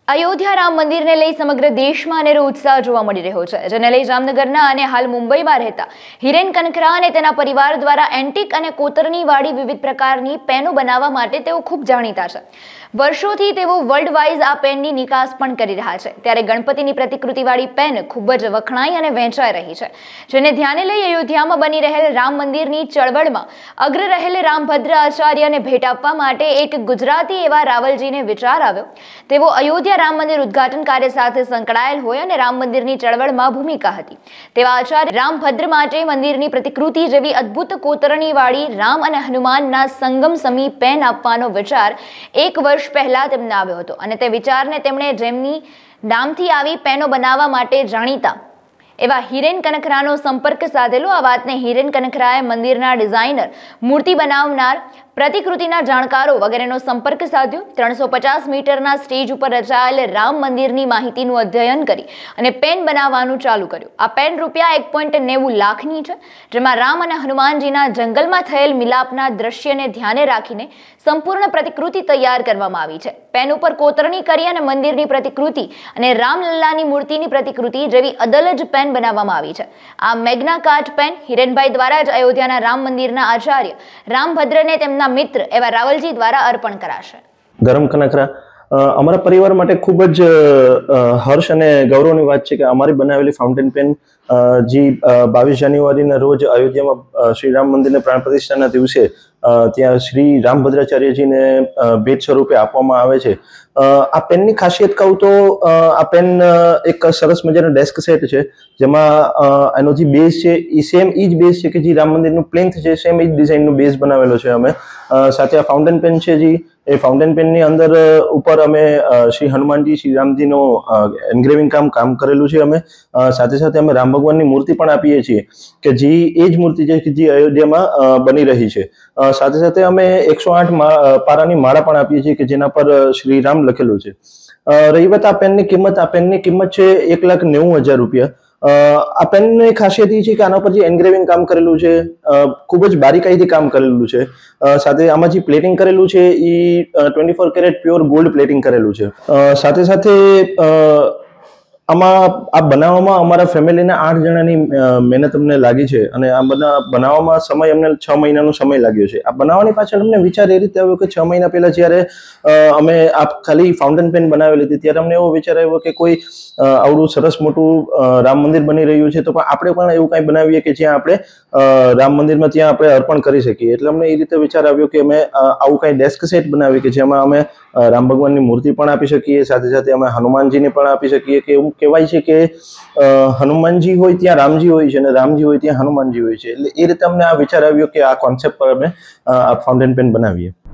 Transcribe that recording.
અયોધ્યા રામ મંદિરને લઈ સમગ્ર દેશમાં અનેરો ઉત્સાહ જોવા મળી રહ્યો છે, જેને લઈ જામનગરના અને હાલ મુંબઈમાં રહેતા હિરેન કનખરા અને તેના પરિવાર દ્વારા એન્ટિક અને કોતરણી વાળી વિવિધ પ્રકારની પેનો બનાવવા માટે તેઓ ખૂબ જાણીતા છે. વર્ષોથી તેઓ વર્લ્ડ વાઇઝ આ પેનની નિકાસ પણ કરી રહ્યા છે. ત્યારે ગણપતિની પ્રતિકૃતિવાળી પેન ખૂબ જ વખણાઈ અને વેચાઈ રહી છે, જેને ધ્યાને લઈ અયોધ્યામાં બની રહેલ રામ મંદિરની ચળવળમાં અગ્ર રહેલ રામભદ્ર આચાર્યને ભેટ આપવા માટે એક ગુજરાતી એવા રાવલજીને વિચાર આવ્યો. તેઓ અયોધ્યા રામ મંદિર ઉદ્ઘાટન કાર્ય સાથે સંકળાયેલ હોય અને રામ મંદિરની ચળવળમાં ભૂમિકા હતી તેવા આચાર્ય રામભદ્ર માટે મંદિરની પ્રતિકૃતિ જેવી અદ્ભુત કોતરણીવાળી રામ અને હનુમાનના સંગમ સમી પેન આપવાનો વિચાર એક વર્ષ પહેલા તેમને આવ્યો હતો અને તે વિચારને તેમણે જેમની નામથી આવી પેનો બનાવવા માટે જાણીતા એવા હિરેન કનખરાનો સંપર્ક સાધેલો. આ વાતને હિરેન કનખરાએ મંદિરના ડિઝાઇનર, મૂર્તિ બનાવનાર, પ્રતિકૃતિના જાણકારો વગેરેનો સંપર્ક સાધ્યો. 350 મીટરના સ્ટેજ ઉપર રચાયેલ રામ મંદિરની માહિતીનું અધ્યયન કરી અને પેન બનાવવાનું ચાલુ કર્યું. આ પેન રૂપિયા 1.90 લાખની છે, જેમાં રામ અને હનુમાનજીના જંગલમાં થયેલ મિલાપના દ્રશ્યને ધ્યાને રાખીને સંપૂર્ણ પ્રતિકૃતિ તૈયાર કરવામાં આવી છે. પેન ઉપર કોતરણી કરી અને મંદિરની પ્રતિકૃતિ અને રામલલ્લાની મૂર્તિની પ્રતિકૃતિ જેવી અદલજ પેન બનાવવામાં આવી છે. આ મેગ્ના કાર્ટ પેન હિરેનભાઈ દ્વારા જ અયોધ્યાના રામ મંદિરના આચાર્ય રામભદ્રને તેમના મિત્ર એવા રાવલજી દ્વારા અર્પણ કરાશે. ધરમ કનખરા અમારા પરિવાર માટે ખૂબ જ હર્ષ અને ગૌરવની વાત છે કે અમારી બનાવેલી ફાઉન્ટેન પેન જે 22 જાન્યુઆરીના રોજ અયોધ્યામાં શ્રી રામ મંદિરના પ્રાણ પ્રતિષ્ઠાના દિવસે ત્યાં શ્રી રામભદ્રાચાર્યજીને ભેટ સ્વરૂપે આપવામાં આવે છે. આ પેનની ખાસિયત કહું તો આ પેન એક સરસ મજાનો ડેસ્ક સેટ છે, જેમાં એનો જે બેઝ છે એ સેમ એ જ બેઝ છે કે જે રામ મંદિરનું પ્લિન્થ છે, સેમ એ જ ડિઝાઇનનું બેઝ બનાવેલો છે અમે. સાથે આ ફાઉન્ટેન પેન છે જે એ ફાઉન્ટેન પેનની અંદર ઉપર અમે શ્રી હનુમાનજી, શ્રી રામજીનો એન્ગ્રેવિંગ કામ કરેલું છે અમે. સાથે સાથે અમે રામ ભગવાનની મૂર્તિ પણ આપીએ છીએ કે જે એ જ મૂર્તિ છે કે જે અયોધ્યામાં બની રહી છે. સાથે સાથે અમે 108 પારાની માળા પણ આપીએ છીએ કે જેના પર શ્રી રામ લખેલું છે. રહી વાત આ પેનની કિંમત છે 1,90,000 રૂપિયા. આ પેનની ખાસિયત એ છે કે આના પર જે એન્ગ્રેવિંગ કામ કરેલું છે ખૂબ જ બારીકાઈથી કામ કરેલું છે. સાથે આમાં જે પ્લેટિંગ કરેલું છે એ 24 કેરેટ પ્યોર ગોલ્ડ પ્લેટિંગ કરેલું છે. સાથે સાથે આમાં આ બનાવવામાં અમારા ફેમિલીના 8 જણાની મહેનત અમને લાગી છે અને આ બનાવવામાં સમય અમને 6 મહિનાનો સમય લાગ્યો છે. આ બનાવવાની પાછળ અમને વિચાર એ રીતે આવ્યો કે 6 મહિના પહેલા જ્યારે અમે આ ખાલી ફાઉન્ટેન પેન બનાવેલી હતી ત્યારે અમને એવો વિચાર આવ્યો કે કોઈ આવડું સરસ મોટું રામ મંદિર બની રહ્યું છે તો પણ આપણે પણ એવું કંઈ બનાવીએ કે જ્યાં આપણે રામ મંદિરમાં ત્યાં આપણે અર્પણ કરી શકીએ. એટલે અમને એ રીતે વિચાર આવ્યો કે અમે આવું કંઈ ડેસ્ક સેટ બનાવીએ કે જેમાં અમે રામ ભગવાનની મૂર્તિ પણ આપી શકીએ, સાથે સાથે અમે હનુમાનજીને પણ આપી શકીએ. કે એવું કહેવાય છે કે હનુમાનજી હોય ત્યાં રામજી હોય છે અને રામજી હોય ત્યાં હનુમાનજી હોય છે. એટલે એ રીતે અમને આ વિચાર આવ્યો કે આ કોન્સેપ્ટ પર અમે આ ફાઉન્ટેન પેન બનાવીએ.